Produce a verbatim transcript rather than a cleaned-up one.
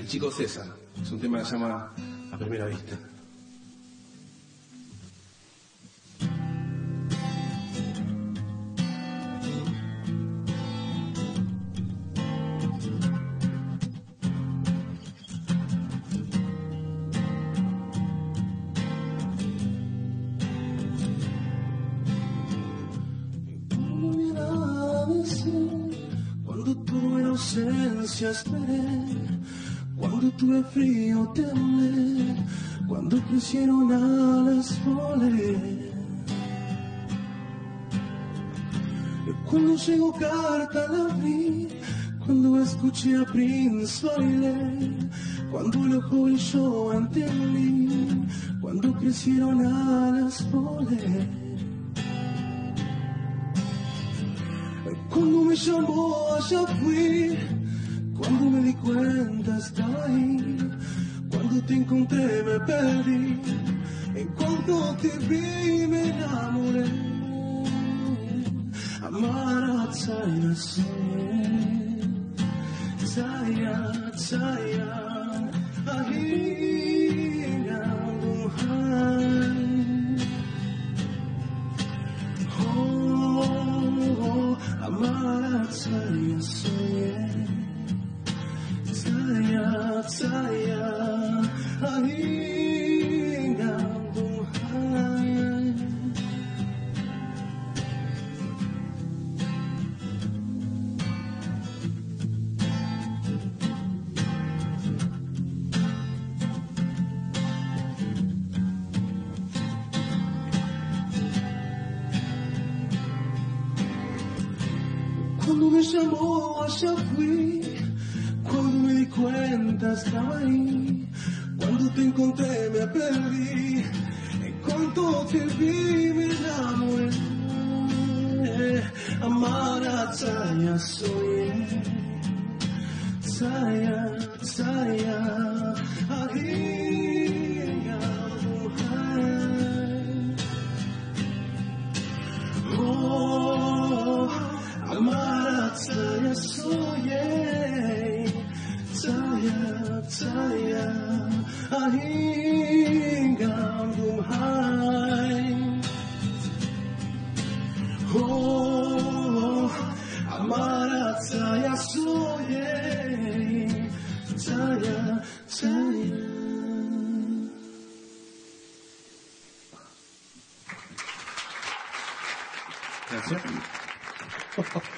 chico César. Es un tema que se llama A Primera Vista. Cuando tuve ausencia esperé, cuando tuve frío temblé, cuando crecieron alas volé, cuando llegó carta la abrí, cuando escuché a Prince bailé, cuando el ojo brilló ante mí, cuando crecieron alas volé. Cuando me llamó allá fui, cuando me di cuenta estaba ahí, cuando te encontré me perdí, en cuanto te vi me enamoré. Amara Tsaya soñé, Tsaya, Tsaya, ahina Duhai. Amara Tsaya soñé, Tsaya, Tsaya, ahina Duhai. Cuando me llamó allá fui, cuando me di cuenta estaba ahí, cuando te encontré me perdí, en cuanto te vi me enamoré. Amara Tsaya soñé, Tsaya, Tsaya, ahina Duhai. Oh, Amara Tsaya soñé, Tsaya, Tsaya, ahina Duhai. Oh, Amara Tsaya soñé, Tsaya, Tsaya. Gracias.